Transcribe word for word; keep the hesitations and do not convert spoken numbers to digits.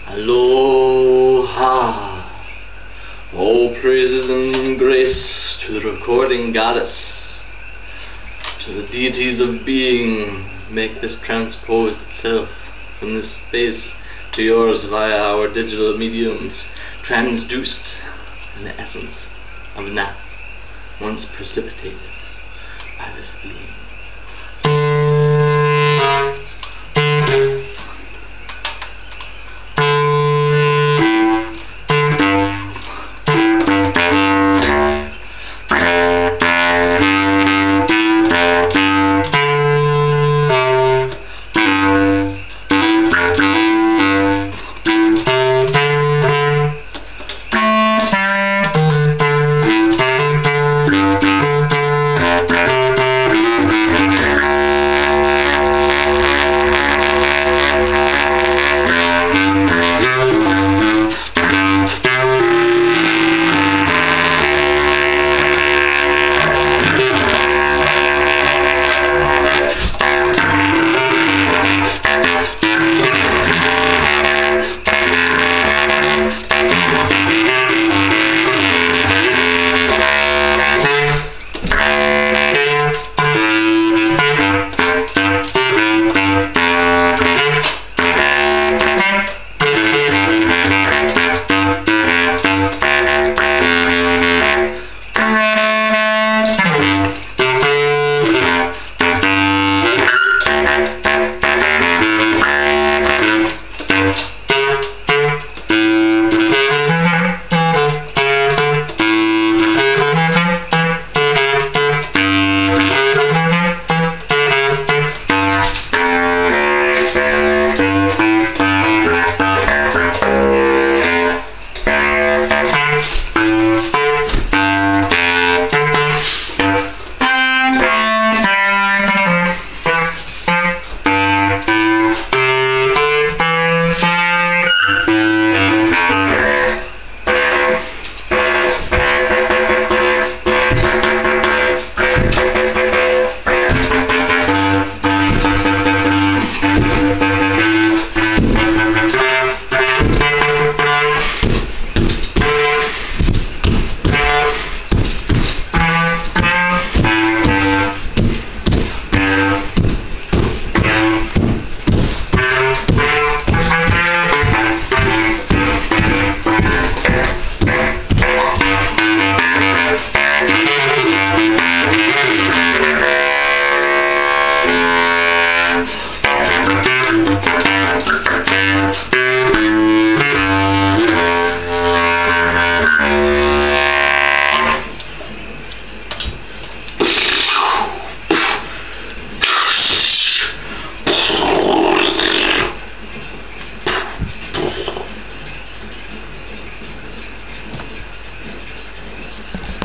Aloha! All praises and grace to the recording goddess, to the deities of being. Make this transpose itself from this space to yours via our digital mediums, transduced in the essence of that once precipitated by this being.